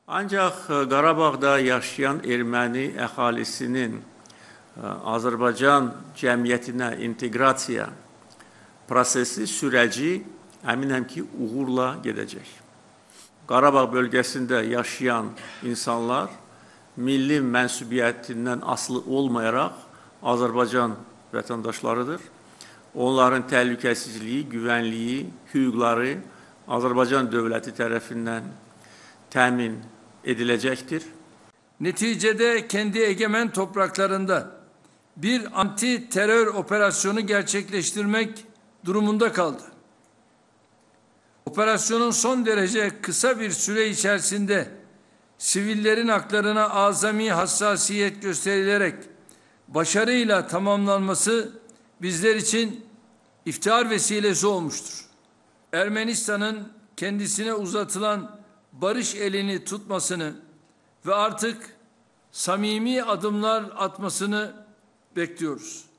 Ancaq Qarabağda yaşayan erməni əhalisinin Azərbaycan cəmiyyətinə inteqrasiya prosesi, sürəci əminəm ki, uğurla gedəcək. Qarabağ bölgəsində yaşayan insanlar milli mənsubiyyətindən asılı olmayaraq Azərbaycan vətəndaşlarıdır. Onların təhlükəsizliyi, güvənliyi, hüquqları Azərbaycan dövləti tərəfindən təmin ediləcəkdir. Neticede kendi egemen topraklarında bir anti terör operasyonu gerçekleştirmek durumunda kaldı. Operasyonun son derece kısa bir süre içerisinde sivillerin haklarına azami hassasiyet gösterilerek başarıyla tamamlanması bizler için iftihar vesilesi olmuştur. Ermenistan'ın kendisine uzatılan barış elini tutmasını ve artık samimi adımlar atmasını bekliyoruz.